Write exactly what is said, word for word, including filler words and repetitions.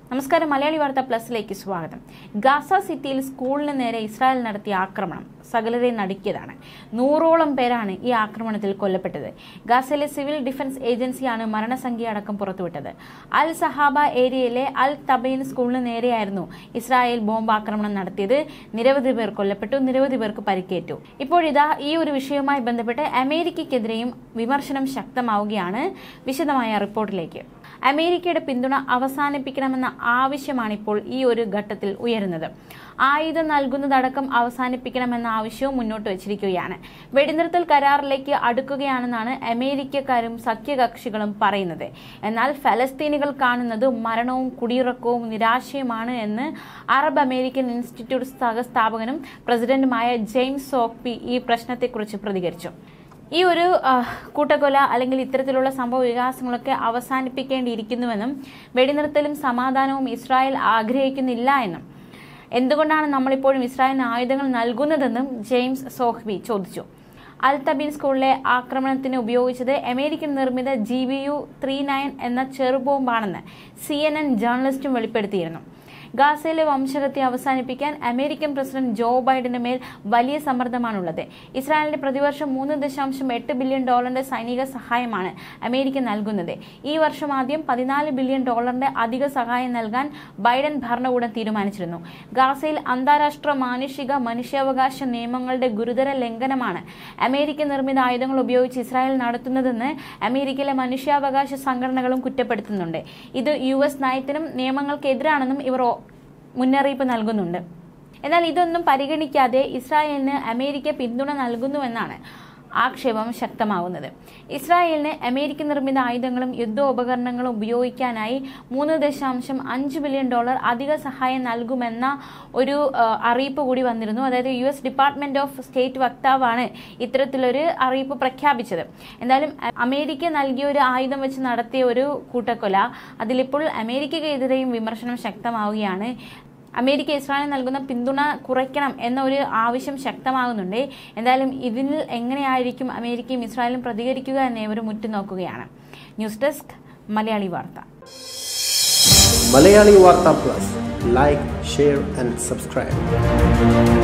നമസ്കാരം മലയാളി വാർത്ത പ്ലസിലേക്ക് സ്വാഗതം. ഗാസ സിറ്റിയിൽ സ്കൂളിന് നേരെ ഇസ്രായേൽ നടത്തിയ ആക്രമണം സകലരെ നടുക്കിയതാണ്. നൂറോളം പേരാണ് ഈ ആക്രമണത്തിൽ കൊല്ലപ്പെട്ടത്. ഗാസയിലെ സിവിൽ ഡിഫൻസ് ഏജൻസിയാണ് മരണസംഖ്യ അടക്കം പുറത്തുവിട്ടത്. അൽ സഹാബ ഏരിയയിലെ അൽ തബൈൻ സ്കൂളിന് നേരെയായിരുന്നു ഇസ്രായേൽ ബോംബ് ആക്രമണം നടത്തിയത്. നിരവധി പേർ കൊല്ലപ്പെട്ടു, നിരവധി പേർക്ക് പരിക്കേറ്റു. ഇപ്പോഴിതാ ഈ ഒരു വിഷയവുമായി ബന്ധപ്പെട്ട് അമേരിക്കയ്ക്കെതിരെയും വിമർശനം ശക്തമാവുകയാണ്. വിശദമായ റിപ്പോർട്ടിലേക്ക്. അമേരിക്കയുടെ പിന്തുണ അവസാനിപ്പിക്കണമെന്ന ആവശ്യമാണ് ഇപ്പോൾ ഈ ഒരു ഘട്ടത്തിൽ ഉയരുന്നത്. ആയുധം നൽകുന്നതടക്കം അവസാനിപ്പിക്കണമെന്ന ആവശ്യവും മുന്നോട്ട് വച്ചിരിക്കുകയാണ്. വെടിനിർത്തൽ കരാറിലേക്ക് അടുക്കുകയാണെന്നാണ് അമേരിക്കക്കാരും സഖ്യകക്ഷികളും പറയുന്നത്. എന്നാൽ ഫലസ്തീനികൾ കാണുന്നത് മരണവും കുടിയിറക്കവും നിരാശയുമാണ് എന്ന് അറബ് അമേരിക്കൻ ഇൻസ്റ്റിറ്റ്യൂട്ട് സഹസ്ഥാപകനും പ്രസിഡന്റുമായ ജെയിംസ് സോക്ബി ഈ പ്രശ്നത്തെക്കുറിച്ച് പ്രതികരിച്ചു. ഈ ഒരു കൂട്ടക്കൊല അല്ലെങ്കിൽ ഇത്തരത്തിലുള്ള സംഭവ വികാസങ്ങളൊക്കെ അവസാനിപ്പിക്കേണ്ടിയിരിക്കുന്നുവെന്നും വെടിനിർത്തലും സമാധാനവും ഇസ്രായേൽ ആഗ്രഹിക്കുന്നില്ല എന്നും എന്തുകൊണ്ടാണ് നമ്മളിപ്പോഴും ഇസ്രായേലിന് ആയുധങ്ങൾ നൽകുന്നതെന്നും ജെയിംസ് സോക്ബി ചോദിച്ചു. അൽ തബീൻ സ്കൂളിലെ ആക്രമണത്തിന് ഉപയോഗിച്ചത് അമേരിക്കൻ നിർമ്മിത G B U three nine എന്ന ചെറുബോംബാണെന്ന് സി എൻ എൻ ജേർണലിസ്റ്റും വെളിപ്പെടുത്തിയിരുന്നു. ഗാസയിലെ വംശഹത്യ അവസാനിപ്പിക്കാൻ അമേരിക്കൻ പ്രസിഡന്റ് ജോ ബൈഡന് മേൽ വലിയ സമ്മർദ്ദമാണുള്ളത്. ഇസ്രായേലിന് പ്രതിവർഷം മൂന്ന് ദശാംശം എട്ട് ബില്യൺ ഡോളറിന്റെ സൈനിക സഹായമാണ് അമേരിക്ക നൽകുന്നത്. ഈ വർഷം ആദ്യം പതിനാല് ബില്യൺ ഡോളറിന്റെ അധിക സഹായം നൽകാൻ ബൈഡൻ ഭരണകൂടം തീരുമാനിച്ചിരുന്നു. ഗാസയിൽ അന്താരാഷ്ട്ര മാനുഷിക മനുഷ്യാവകാശ നിയമങ്ങളുടെ ഗുരുതര ലംഘനമാണ് അമേരിക്കൻ നിർമ്മിത ആയുധങ്ങൾ ഉപയോഗിച്ച് ഇസ്രായേൽ നടത്തുന്നതെന്ന് അമേരിക്കയിലെ മനുഷ്യാവകാശ സംഘടനകളും കുറ്റപ്പെടുത്തുന്നുണ്ട്. ഇത് യു എസ് നയത്തിനും നിയമങ്ങൾക്കെതിരാണെന്നും ഇവർ മുന്നറിയിപ്പ് നൽകുന്നുണ്ട്. എന്നാൽ ഇതൊന്നും പരിഗണിക്കാതെ ഇസ്രായേലിന് അമേരിക്ക പിന്തുണ നൽകുന്നുവെന്നാണ് ആക്ഷേപം ശക്തമാവുന്നത്. ഇസ്രായേലിന് അമേരിക്കൻ നിർമ്മിത ആയുധങ്ങളും യുദ്ധോപകരണങ്ങളും ഉപയോഗിക്കാനായി മൂന്ന് ദശാംശം അഞ്ച് ബില്യൺ ഡോളർ അധിക സഹായം നൽകുമെന്ന ഒരു അറിയിപ്പ് കൂടി വന്നിരുന്നു. അതായത് U S department of state വക്താവാണ് ഇത്തരത്തിലൊരു അറിയിപ്പ് പ്രഖ്യാപിച്ചത്. എന്തായാലും അമേരിക്ക നൽകിയ ഒരു ആയുധം വെച്ച് നടത്തിയ ഒരു കൂട്ടക്കൊല അതിലിപ്പോൾ അമേരിക്കയ്ക്കെതിരെയും വിമർശനം ശക്തമാവുകയാണ്. അമേരിക്ക ഇസ്രായേലിന് നൽകുന്ന പിന്തുണ കുറയ്ക്കണം എന്ന ഒരു ആവശ്യം ശക്തമാകുന്നുണ്ട്. എന്തായാലും ഇതിൽ എങ്ങനെയായിരിക്കും അമേരിക്കയും ഇസ്രായേലും പ്രതികരിക്കുക എന്നേവരും ഉറ്റുനോക്കുകയാണ്. News desk Malayali Vartha. Malayali Vartha plus. Like, share and subscribe.